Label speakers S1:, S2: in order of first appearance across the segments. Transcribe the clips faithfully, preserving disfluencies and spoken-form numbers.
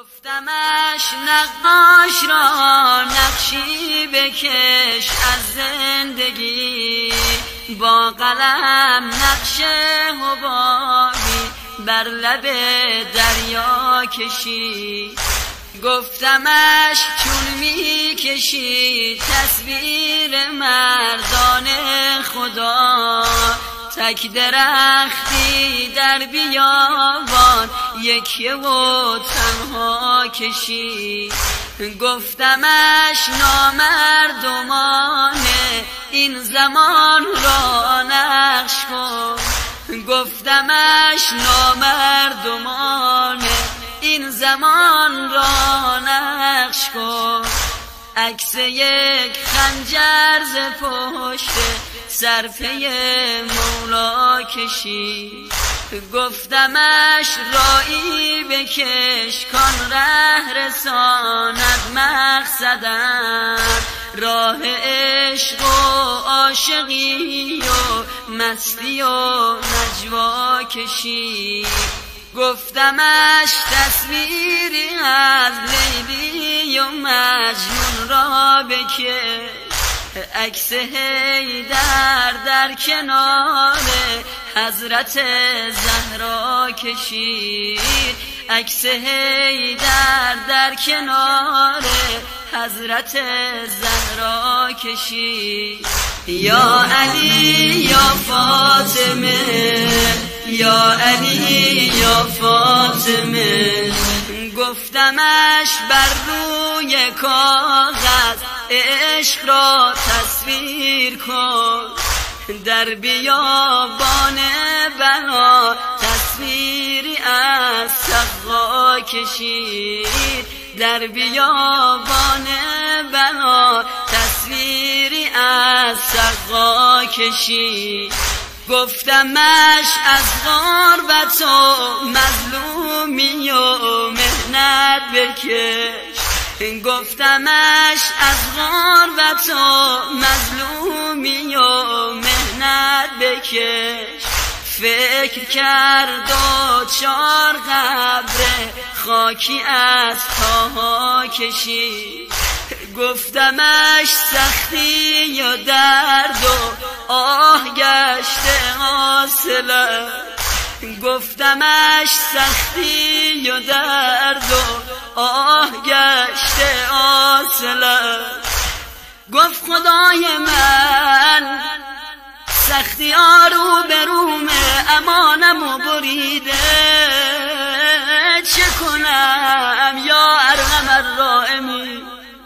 S1: گفتمش نقاش را نقشی بکش از زندگی، با قلم نقش حبابی بر لب دریا کشی. گفتمش چون می کشی تصویر مردان خدا، تک درختی در بیابان یکی و تنها کشی. گفتمش نامردمانه این زمان را نقش کن، گفتمش نامردمانه این زمان را نقش کن. عکس یک خنجر ز پشت سرپه مولا کشی. گفتمش رایی بکش کان ره رساند مقصدم، راه عشق و عاشقی و مستی و نجوا کشی. گفتمش تصویری از لیلی و مجنون را بکش، عکس حیدر در کنار حضرت زهرا کشید، عکس حیدر در کنار حضرت زهرا کشید. یا علی یا فاطمه، یا علی یا فاطمه. گفتمش بر روی کاغذ عشق را تصویر کن، در بیابان بنا تصویری از سقا کشید، در بیابان بنا تصویری از سقا کشید. گفتمش از غربت و مظلومی و مهنت بکش، گفتمش از غربت و مظلومی و مهنت بکش. فکر کرد و چار قبر خاکی از پاها کشید. گفتمش سختی و درد و آه گشته حاصله، گفتمش سختی و درد و آه گشته حاصله. گفت خدای من سختی ها رو به رومه امانم و بریده، چه کنم یا ارحم الراحمین.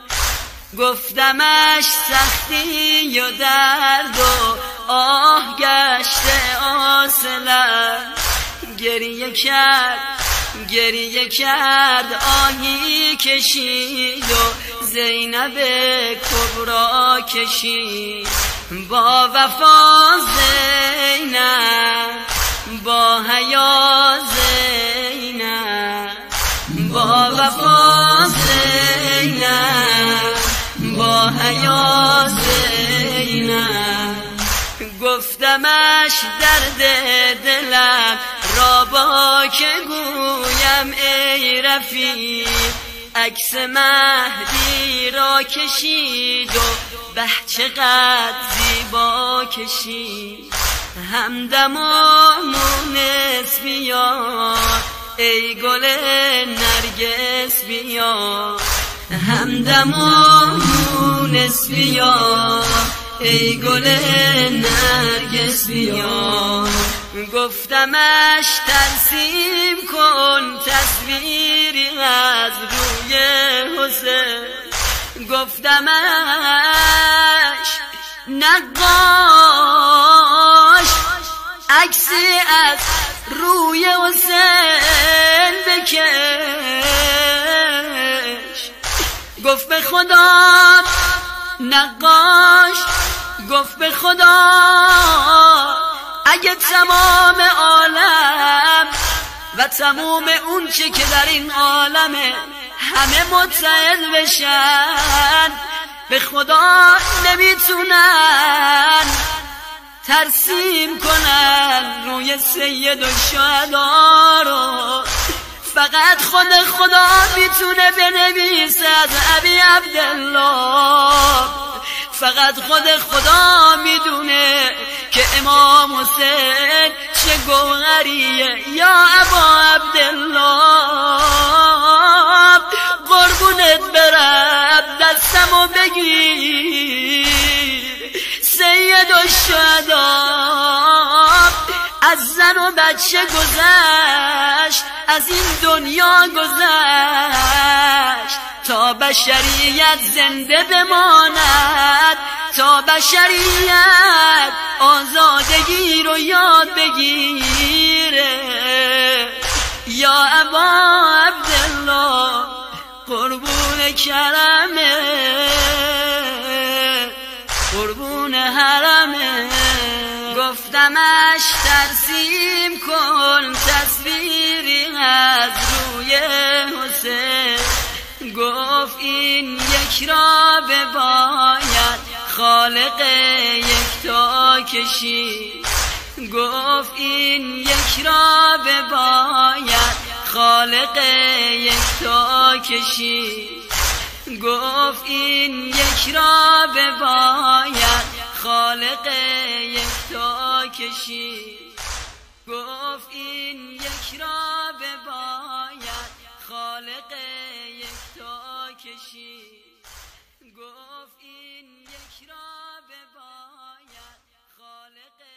S1: گفتمش سختی و درد و آه گشته حاصله. گریه کرد گریه کرد آهی کشید و زینب کبرا کشید. با وفا زینب، با حیا زینب، با وفا زینب، با حیا زینب. گفتمش درد دلم را با که گویم ای رفیق، عکس مهدی را کشید و به چقدر زیبا کشید. همدم و مونس بیا ای گل نرگس بیا، همدم و مونس بیا ای گل نرگس بیا. گفتمش ترسیم کن تصویری از روی حسین، گفتمش نقاش عکسی از روی حسین بکش. گفت به خدا نقاش، گفت به خدا اگه تمام عالم و تمام اون چه که در این عالمه همه متحد بشن، به خدا نمیتونن ترسیم کنن روی سید الشهدا رو. فقط خود خدا میتونه بنویسه از ابی عبدالله، فقط خود خدا میدونه که امام حسین چه گوهریه. یا ابا عبدالله قربونت برم دستمو بگیر، سید الشهدا از زن و بچه گذشت، از این دنیا گذشت تا بشریت زنده بماند، تا بشریت آزادگی رو یاد بگیره. یا ابا عبدالله قربون کرمه، قربون حرمه. گفتمش ترسیم کن تصویری از روی حسین، گفت این یک را بباید خالق یکتا کشید، گفت این یک را بباید خالق یکتا کشید، گفت این یک را بباید خالق یکتا کشید، گفت این یک را بباید خالق یکتا کشید، گفت این یک را بباید خالق